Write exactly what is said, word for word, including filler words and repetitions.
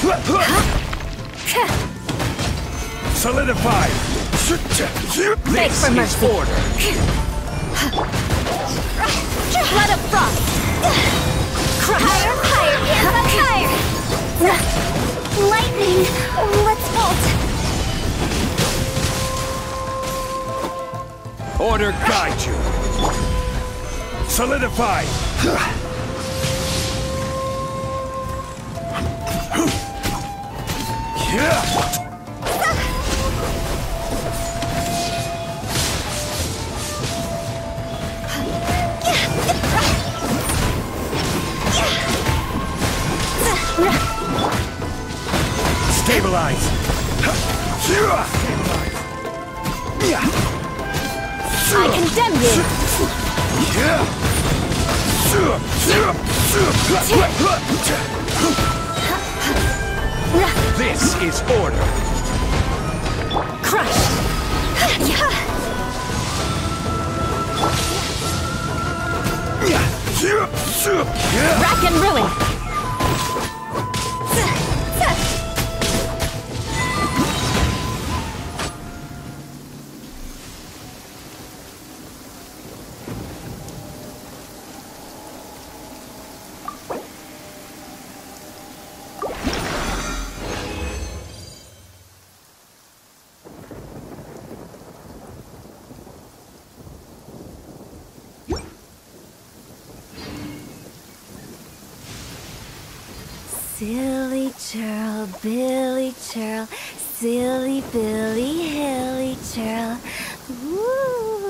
Solidify! Beg for mercy. Order! Blood of frost! Crush! Higher, higher, hands up higher! Lightning! Let's vault! Order guide you! Solidify! Stabilize! I condemn you! This is order! Crush! Rack and ruin! Silly churl, Billy churl, silly Billy, hilly churl. Woo!